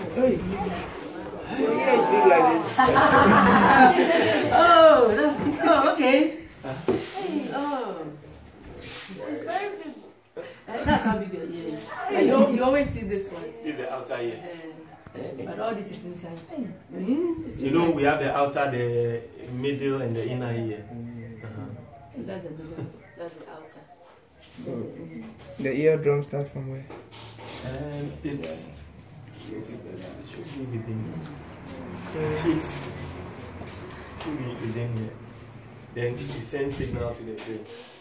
Hey. Your ear is big like this. Okay. Oh. It's very big. That's how big your ear is. You always see this one. This is the outer ear. But all this is inside. You know, we have the outer, the middle, and the inner ear. That's the middle. That's the outer. The eardrum starts from where? It should be within here. It should be within here. Then it sends signal to the brain.